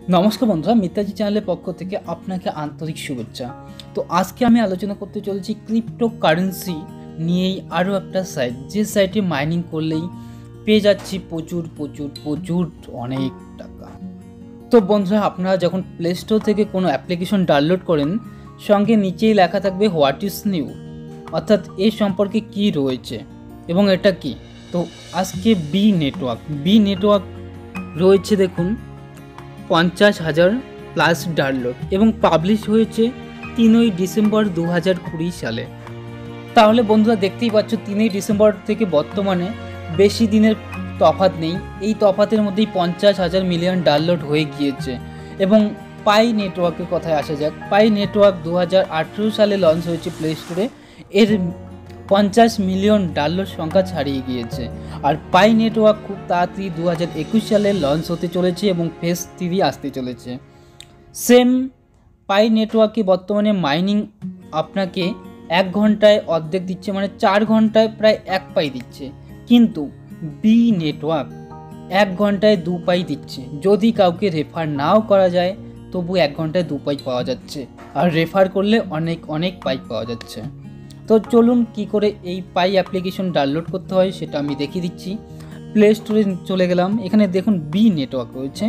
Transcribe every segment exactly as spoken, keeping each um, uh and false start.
নমস্কার বন্ধুরা, মিত্রাজি চ্যানেলের পক্ষ থেকে আপনাকে আন্তরিক শুভেচ্ছা। তো আজকে আমি আলোচনা করতে চলেছি ক্রিপ্টোকারেন্সি নিয়েই আরও একটা সাইট, যে সাইটে মাইনিং করলেই পেয়ে যাচ্ছি প্রচুর প্রচুর প্রচুর অনেক টাকা। তো বন্ধুরা, আপনারা যখন প্লে স্টোর থেকে কোনো অ্যাপ্লিকেশন ডাউনলোড করেন, সঙ্গে নিচেই লেখা থাকবে হোয়াট ইজ নিউ, অর্থাৎ এই সম্পর্কে কি রয়েছে এবং এটা কি। তো আজকে বি নেটওয়ার্ক বি নেটওয়ার্ক রয়েছে, দেখুন পঞ্চাশ হাজার প্লাস ডাউনলোড এবং পাবলিশ হয়েছে তিনই ডিসেম্বর দু হাজার কুড়ি সালে। তাহলে বন্ধুরা দেখতেই পাচ্ছ, তিনই ডিসেম্বর থেকে বর্তমানে বেশি দিনের তফাৎ নেই, এই তফাতের মধ্যেই পঞ্চাশ হাজার মিলিয়ন ডাউনলোড হয়ে গিয়েছে। এবং পাই নেটওয়ার্কের কথায় আসা যাক। পাই নেটওয়ার্ক দু হাজার আঠেরো সালে লঞ্চ হয়েছে প্লে স্টোরে, এর পঞ্চাশ মিলিয়ন ডাউনলোড সংখ্যা ছাড়িয়ে গিয়েছে। আর পাই নেটওয়ার্ক খুব তাড়াতাড়ি দু হাজার একুশ সালে লঞ্চ হতে চলেছে এবং ফেজ থ্রি আসতে চলেছে। সেম পাই নেটওয়ার্কে বর্তমানে মাইনিং আপনাকে এক ঘন্টায় অর্ধেক দিচ্ছে, মানে চার ঘন্টায় প্রায় এক পাই দিচ্ছে। কিন্তু বি নেটওয়ার্ক এক ঘন্টায় দু পাই দিচ্ছে। যদি কাউকে রেফার নাও করা যায়, তবু এক ঘন্টায় দু পাই পাওয়া যাচ্ছে, আর রেফার করলে অনেক অনেক পাই পাওয়া যাচ্ছে। তো চলুন কি করে এই পাই অ্যাপ্লিকেশন ডাউনলোড করতে হয় সেটা আমি দেখিয়ে দিচ্ছি। প্লে স্টোরে চলে গেলাম, এখানে দেখুন বি নেটওয়ার্ক রয়েছে।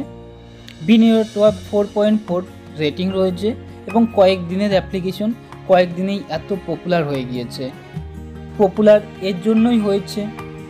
B network four point four rating রয়েছে এবং কয়েক দিনের অ্যাপ্লিকেশন, কয়েকদিনেই এত পপুলার হয়ে গিয়েছে। পপুলার এর জন্যই হয়েছে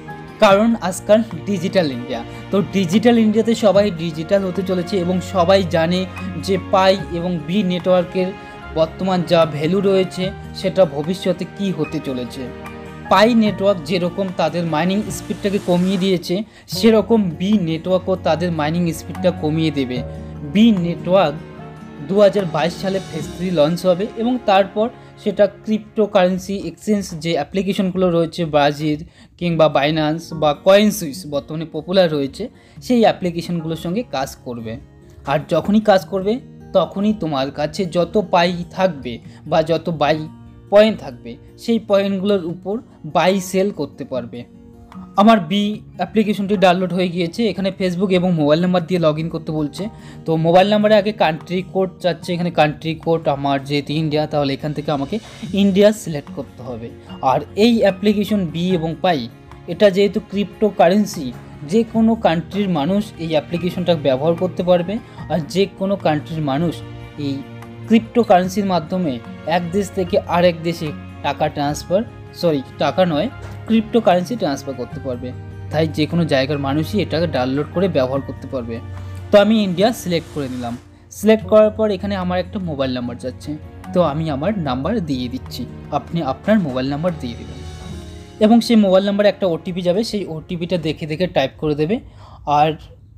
কারণ আজকাল ডিজিটাল ইন্ডিয়া। তো ডিজিটাল ইন্ডিয়াতে সবাই ডিজিটাল হতে চলেছে এবং সবাই জানে যে পাই এবং বি নেটওয়ার্কের বর্তমান যা ভ্যালু রয়েছে সেটা ভবিষ্যতে কি হতে চলেছে। পাই নেটওয়ার্ক যেরকম তাদের মাইনিং স্পিডটাকে কমিয়ে দিয়েছে, সেরকম বি নেটওয়ার্কও তাদের মাইনিং স্পিডটা কমিয়ে দেবে। বি নেটওয়ার্ক দু হাজার বাইশ সালে ফেজ থ্রি লঞ্চ হবে এবং তারপর সেটা ক্রিপ্টোকারেন্সি এক্সচেঞ্জ যে অ্যাপ্লিকেশনগুলো রয়েছে, ব্রাজিল কিংবা বাইন্যান্স বা কয়েনসুইস বর্তমানে পপুলার রয়েছে, সেই অ্যাপ্লিকেশনগুলোর সঙ্গে কাজ করবে। আর যখনই কাজ করবে তখনই তোমার কাছে যত পাই থাকবে বা যত বাই পয়েন্ট থাকবে, সেই পয়েন্টগুলোর উপর বাই সেল করতে পারবে। আমার বি অ্যাপ্লিকেশনটি ডাউনলোড হয়ে গিয়েছে। এখানে ফেসবুক এবং মোবাইল নাম্বার দিয়ে লগ ইন করতে বলছে। তো মোবাইল নাম্বারে আগে কান্ট্রি কোড চাচ্ছে, এখানে কান্ট্রি কোড আমার যেহেতু ইন্ডিয়া, তাহলে এখান থেকে আমাকে ইন্ডিয়া সিলেক্ট করতে হবে। আর এই অ্যাপ্লিকেশন বি এবং পাই, এটা যেহেতু ক্রিপ্টোকারেন্সি, যে কোনো কান্ট্রির মানুষ এই অ্যাপ্লিকেশনটা ব্যবহার করতে পারবে। আর যে কোনো কান্ট্রির মানুষ এই ক্রিপ্টোকারেন্সির মাধ্যমে এক দেশ থেকে আরেক দেশে টাকা ট্রান্সফার সরি টাকা নয় ক্রিপ্টোকারেন্সি ট্রান্সফার করতে পারবে। তাই যে কোনো জায়গার মানুষই এটাকে ডাউনলোড করে ব্যবহার করতে পারবে। তো আমি ইন্ডিয়া সিলেক্ট করে নিলাম। সিলেক্ট করার পর এখানে আমার একটা মোবাইল নাম্বার যাচ্ছে, তো আমি আমার নাম্বার দিয়ে দিচ্ছি। আপনি আপনার মোবাইল নাম্বার দিয়ে দেবেন এবং সেই মোবাইল নাম্বারে একটা ওটিপি যাবে, সেই ওটিপিটা দেখে দেখে টাইপ করে দেবে। আর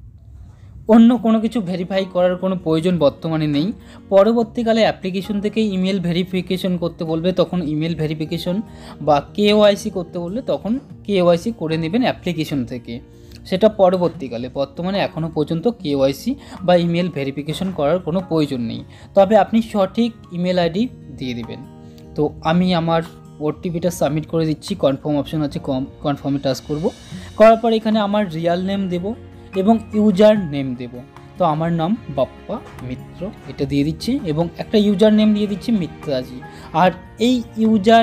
অন্য কোনো কিছু ভেরিফাই করার কোনো প্রয়োজন বর্তমানে নেই। পরবর্তীকালে অ্যাপ্লিকেশন থেকে ইমেল ভেরিফিকেশন করতে বলবে, তখন ইমেল ভেরিফিকেশন বা কেওআইসি করতে বললে তখন কেওআইসি করে নেবেন অ্যাপ্লিকেশন থেকে। সেটা পরবর্তীকালে, বর্তমানে এখনও পর্যন্ত কেওআইসি বা ইমেল ভেরিফিকেশন করার কোনো প্রয়োজন নেই। তবে আপনি সঠিক ইমেল আইডি দিয়ে দেবেন। তো আমি আমার ওটিপিটা সাবমিট করে দিচ্ছি। কনফার্ম অপশন আছে, কনফার্মে টাচ করব। করার পর এখানে আমার রিয়াল নেম দেব এবং ইউজার নেম দেব। তো আমার নাম বাপ্পা মিত্র, এটা দিয়ে দিচ্ছি এবং একটা ইউজার নেম দিয়ে দিচ্ছি মিত্রাজি। আর এই ইউজার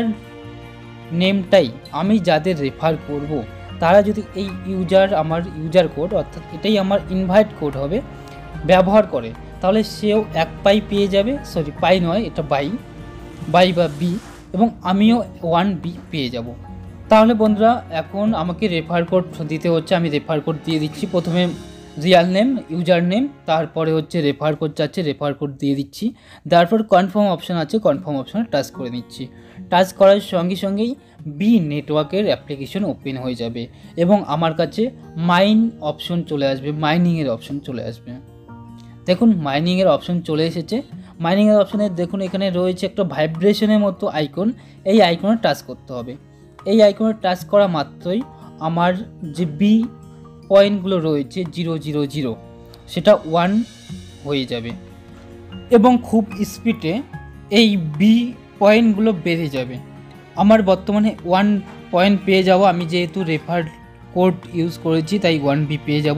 নেমটাই আমি যাদের রেফার করব, তারা যদি এই ইউজার আমার ইউজার কোড, অর্থাৎ এটাই আমার ইনভাইট কোড হবে, ব্যবহার করে, তাহলে সেও এক পাই পেয়ে যাবে। সরি পাই নয়, এটা বাই বাই বা বি, এবং আমিও ওয়ান বি পেয়ে যাব। তাহলে বন্ধুরা, এখন আমাকে রেফার কোড দিতে হচ্ছে। আমি রেফার কোড দিয়ে দিচ্ছি। প্রথমে রিয়াল নেম, ইউজার নেম, তারপরে হচ্ছে রেফার কোড চাচ্ছে, রেফার কোড দিয়ে দিচ্ছি। তারপর কনফার্ম অপশান আছে, কনফার্ম অপশানে টাচ করে নিচ্ছি। টাচ করার সঙ্গে সঙ্গেই বি নেটওয়ার্কের অ্যাপ্লিকেশন ওপেন হয়ে যাবে এবং আমার কাছে মাইন অপশন চলে আসবে, মাইনিংয়ের অপশন চলে আসবে। দেখুন মাইনিংয়ের অপশন চলে এসেছে। মাইনিংয়ের অপশানে দেখুন এখানে রয়েছে একটা ভাইব্রেশনের মতো আইকন, এই আইকনে টাচ করতে হবে। এই আইকনে টাচ করা মাত্রই আমার যে বি পয়েন্টগুলো রয়েছে জিরো জিরো জিরো, সেটা ওয়ান হয়ে যাবে এবং খুব স্পিডে এই বি পয়েন্টগুলো বেড়ে যাবে। আমার বর্তমানে ওয়ান পয়েন্ট পেয়ে যাব, আমি যেহেতু রেফার কোড ইউজ করেছি তাই ওয়ান বি পেয়ে যাব।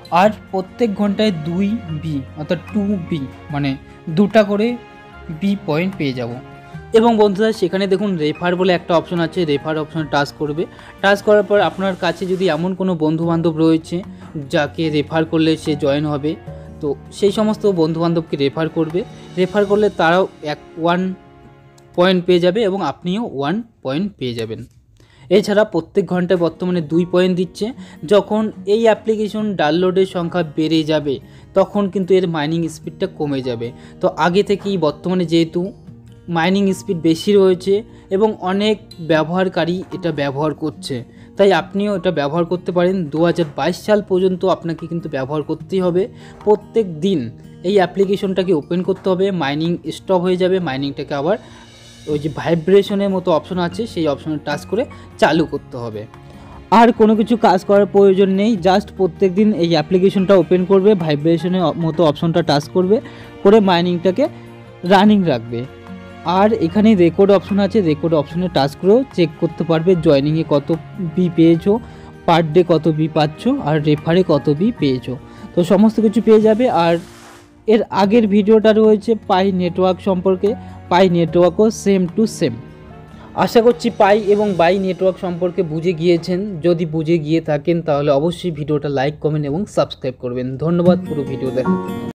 আর প্রত্যেক ঘন্টায় দুই বি অর্থাৎ টু বি মানে দুটা করে বি পয়েন্ট পেয়ে যাব। এবং বন্ধুরা সেখানে দেখুন রেফার বলে একটা অপশন আছে, রেফার অপশনে টাচ করবে। টাচ করার পর আপনার কাছে যদি এমন কোনো বন্ধুবান্ধব রয়েছে যাকে রেফার করলে সে জয়েন হবে, তো সেই সমস্ত বন্ধুবান্ধবকে রেফার করবে। রেফার করলে তারাও এক ওয়ান পয়েন্ট পেয়ে যাবে এবং আপনিও ওয়ান পয়েন্ট পেয়ে যাবেন। এছাড়া প্রত্যেক ঘন্টায় বর্তমানে দুই পয়েন্ট দিচ্ছে। যখন এই অ্যাপ্লিকেশন ডাউনলোডের সংখ্যা বেড়ে যাবে তখন কিন্তু এর মাইনিং স্পিডটা কমে যাবে। তো আগে থেকেই বর্তমানে যেহেতু মাইনিং স্পিড বেশি রয়েছে এবং অনেক ব্যবহারকারী এটা ব্যবহার করছে, তাই আপনিও এটা ব্যবহার করতে পারেন। দু হাজার বাইশ সাল পর্যন্ত আপনাকে কিন্তু ব্যবহার করতেই হবে। প্রত্যেক দিন এই অ্যাপ্লিকেশনটাকে ওপেন করতে হবে, মাইনিং স্টপ হয়ে যাবে, মাইনিংটাকে আবার ওই যে ভাইব্রেশনের মতো অপশন আছে সেই অপশনে টাচ করে চালু করতে হবে। আর কোনো কিছু কাজ করার প্রয়োজন নেই, জাস্ট প্রত্যেক দিন এই অ্যাপ্লিকেশনটা ওপেন করবে, ভাইব্রেশনের মতো অপশনটা টাচ করবে, করে মাইনিংটাকে রানিং রাখবে। আর এখানে রেকর্ড অপশন আছে, রেকর্ড অপশনে টাচ করেও চেক করতে পারবে জয়নিংয়ে কত বি পেয়েছো, পার ডে কত বি পাচ্ছ, আর রেফারে কত বি পেয়েছো, তো সমস্ত কিছু পেয়ে যাবে। আর এর আগের ভিডিওটা রয়েছে পাই নেটওয়ার্ক সম্পর্কে, পাই নেটওয়ার্কও সেম টু সেম। আশা করছি পাই এবং বাই নেটওয়ার্ক সম্পর্কে বুঝে গিয়েছেন। যদি বুঝে গিয়ে থাকেন তাহলে অবশ্যই ভিডিওটা লাইক, কমেন্ট এবং সাবস্ক্রাইব করবেন। ধন্যবাদ পুরো ভিডিও দেখার জন্য।